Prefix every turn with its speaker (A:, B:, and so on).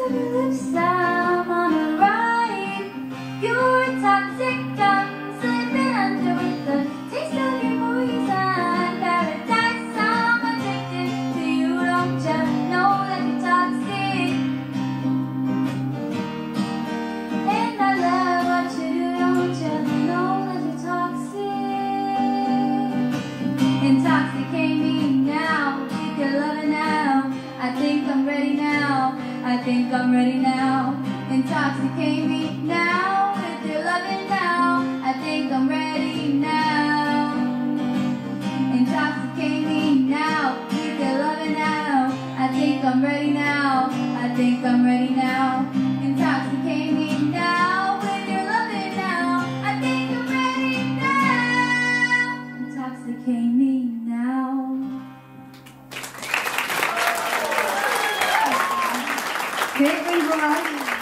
A: lips, I'm on a ride. You're toxic, I'm slipping under with the taste of your poison. Paradise, I'm addicted to you. Don't you know that you're toxic? And I love what you do. Don't you know that you're toxic? Intoxicate me now, you can love it now. I think I'm ready now, I think I'm ready now. Intoxicate me now, with your loving now. I think I'm ready now. Intoxicate me now, with your loving now. I think I'm ready now, I think I'm ready now. Intoxicate me now, with your loving now. I think I'm ready now. Intoxicate me now.
B: Katelyn, Velarde.